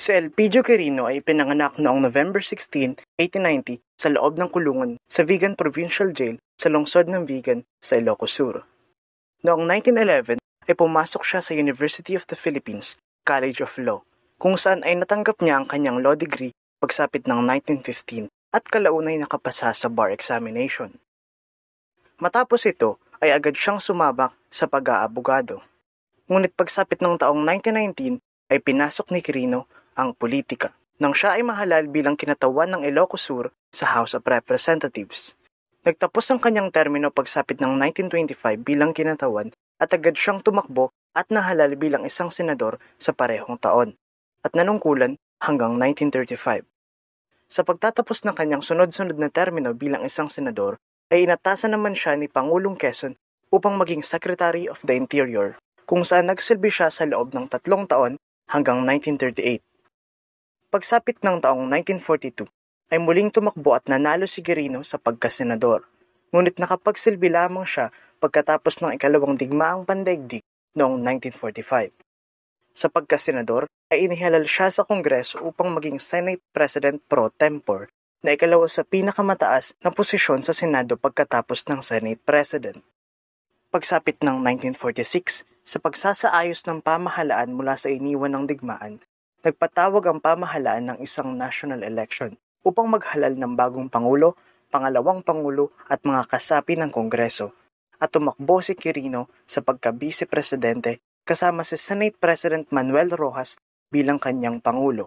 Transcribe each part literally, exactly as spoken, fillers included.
Si Elpidio Quirino ay pinanganak noong November sixteenth, eighteen ninety sa loob ng kulungan sa Vigan Provincial Jail sa lungsod ng Vigan sa Ilocos Sur. Noong nineteen eleven ay pumasok siya sa University of the Philippines College of Law, kung saan ay natanggap niya ang kanyang law degree pagsapit ng nineteen fifteen at kalaunay nakapasa sa bar examination. Matapos ito ay agad siyang sumabak sa pag-aabogado. Ngunit pagsapit ng taong nineteen nineteen ay pinasok ni Quirino ang politika nang siya ay mahalal bilang kinatawan ng Ilocos Sur sa House of Representatives. Nagtapos ang kanyang termino pagsapit ng nineteen twenty-five bilang kinatawan at agad siyang tumakbo at nahalal bilang isang senador sa parehong taon at nanungkulan hanggang nineteen thirty-five. Sa pagtatapos ng kanyang sunod-sunod na termino bilang isang senador ay inatasan naman siya ni Pangulong Quezon upang maging Secretary of the Interior, kung saan nagsilbi siya sa loob ng tatlong taon hanggang nineteen thirty-eight. Pagsapit ng taong nineteen forty-two ay muling tumakbo at nanalo si Quirino sa pagkasenador, ngunit nakapagsilbi lamang siya pagkatapos ng ikalawang digmaang pandaigdig noong nineteen forty-five. Sa pagkasenador ay inihalal siya sa Kongreso upang maging Senate President pro tempore na ikalawa sa pinakamataas na posisyon sa Senado pagkatapos ng Senate President. Pagsapit ng nineteen forty-six, sa pagsasaayos ng pamahalaan mula sa iniwan ng digmaan, nagpatawag ang pamahalaan ng isang national election upang maghalal ng bagong Pangulo, pangalawang Pangulo at mga kasapi ng Kongreso, at tumakbo si Quirino sa pagka-Vice Presidente kasama si Senate President Manuel Rojas bilang kanyang Pangulo.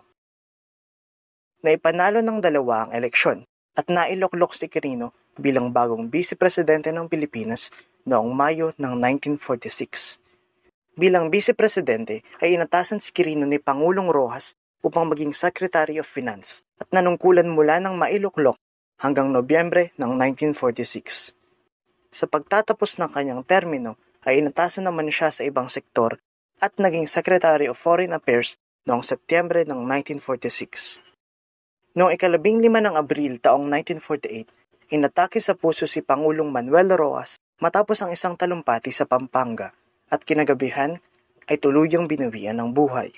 Naipanalo ng dalawa ang eleksyon at nailoklok si Quirino bilang bagong Vice Presidente ng Pilipinas noong Mayo ng nineteen forty-six. Bilang Vice Presidente ay inatasan si Quirino ni Pangulong Rojas upang maging Secretary of Finance at nanungkulan mula ng mailuklok hanggang Nobyembre ng nineteen forty-six. Sa pagtatapos ng kanyang termino ay inatasan naman siya sa ibang sektor at naging Secretary of Foreign Affairs noong Setyembre ng nineteen forty-six. Noong ikalabing lima ng Abril taong nineteen forty-eight, inatake sa puso si Pangulong Manuel Rojas matapos ang isang talumpati sa Pampanga at kinagabihan ay tuluyang binawian ng buhay.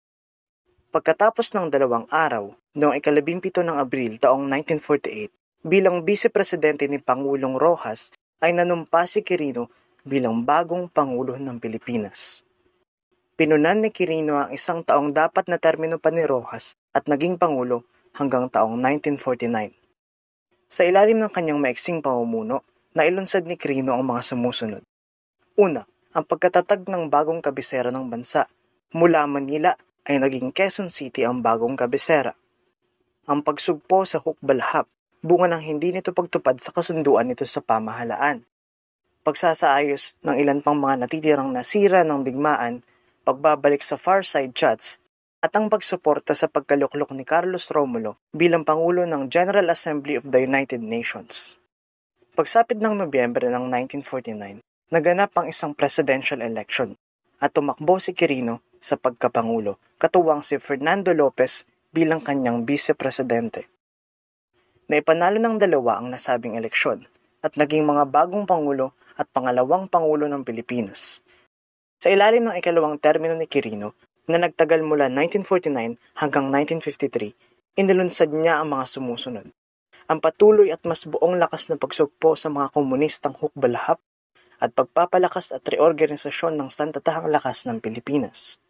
Pagkatapos ng dalawang araw, noong ikalabing pito ng Abril taong nineteen forty-eight, bilang Vice Presidente ni Pangulong Rojas ay nanumpa si Quirino bilang bagong Pangulo ng Pilipinas. Pinunan ni Quirino ang isang taong dapat na termino pa ni Rojas at naging Pangulo hanggang taong nineteen forty-nine. Sa ilalim ng kanyang maiksing pamumuno, nailunsad ni Quirino ang mga sumusunod. Una, ang pagkatatag ng bagong kabisera ng bansa. Mula Manila ay naging Quezon City ang bagong kabisera. Ang pagsugpo sa hukbalhap, bunga ng hindi nito pagtupad sa kasunduan nito sa pamahalaan. Pagsasaayos ng ilan pang mga natitirang nasira ng digmaan, pagbabalik sa far side chats, at ang pagsuporta sa pagkaluklok ni Carlos Romulo bilang Pangulo ng General Assembly of the United Nations. Pagsapit ng Nobyembre ng nineteen forty-nine, naganap ang isang presidential election at tumakbo si Quirino sa pagkapangulo, katuwang si Fernando Lopez bilang kanyang Vice Presidente. Naipanalo ng dalawa ang nasabing eleksyon at naging mga bagong Pangulo at pangalawang Pangulo ng Pilipinas. Sa ilalim ng ikalawang termino ni Quirino, na nagtagal mula nineteen forty-nine hanggang nineteen fifty-three, inilunsad niya ang mga sumusunod. Ang patuloy at mas buong lakas na pagsugpo sa mga komunistang hukbalhap at pagpapalakas at reorganisasyon ng sandatahang lakas ng Pilipinas.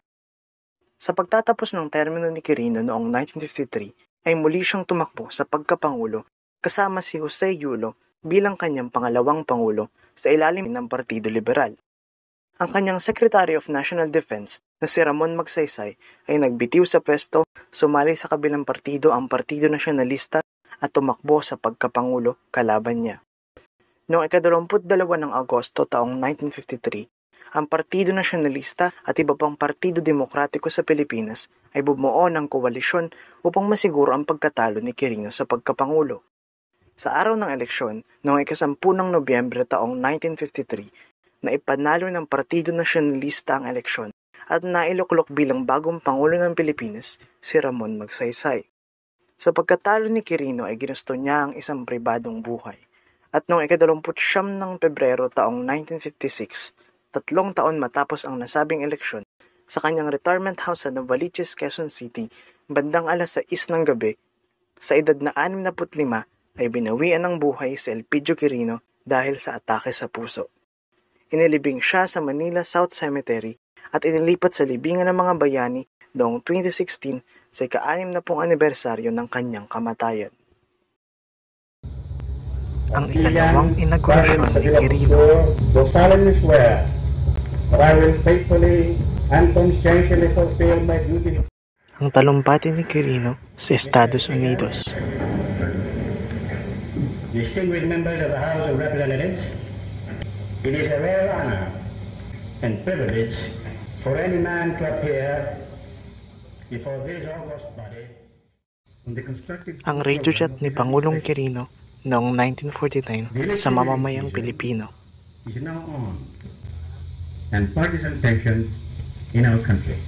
Sa pagtatapos ng termino ni Quirino noong nineteen fifty-three, ay muli siyang tumakbo sa pagkapangulo kasama si Jose Yulo bilang kanyang pangalawang pangulo sa ilalim ng Partido Liberal. Ang kanyang Secretary of National Defense na si Ramon Magsaysay ay nagbitiw sa pwesto, sumali sa kabilang partido ang Partido Nasyonalista at tumakbo sa pagkapangulo kalaban niya. Noong ikadalawamput dalawa ng Agosto taong nineteen fifty-three, ang Partido Nasyonalista at iba pang Partido Demokratiko sa Pilipinas ay bumuo ng koalisyon upang masiguro ang pagkatalo ni Quirino sa pagkapangulo. Sa araw ng eleksyon, noong ikasampu ng Nobyembre taong nineteen fifty-three, na ipanalo ng Partido Nasyonalista ang eleksyon at nailuklok bilang bagong Pangulo ng Pilipinas si Ramon Magsaysay. Sa pagkatalo ni Quirino ay ginusto niya ang isang pribadong buhay. At noong ikadalawamput siyam ng Pebrero taong nineteen fifty-six, tatlong taon matapos ang nasabing eleksyon, sa kanyang retirement house sa Novaliches, Quezon City, bandang alas sais ng gabi. Sa edad na anim na put lima ay binawian ng buhay si Elpidio Quirino dahil sa atake sa puso. Inilibing siya sa Manila South Cemetery at inilipat sa libingan ng mga bayani noong twenty sixteen sa ika-anim na pong anibersaryo ng kanyang kamatayan. Ang ikalawang inaugurasyon ni Quirino. Do solemnly swear that I will faithfully and conscientiously fulfill my duty. Ang talumpati ni Quirino sa Estados Unidos. Distinguished members of the House of Representatives, it is a rare honor and privilege for any man to appear before this august body on the constructive. Ang radiojet ni Pangulong Quirino noong nineteen forty-nine sa mamamayang Pilipino. Is now on, and partisan tensions in our country.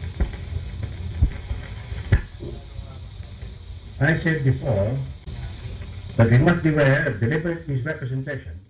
I said before that we must beware of deliberate misrepresentation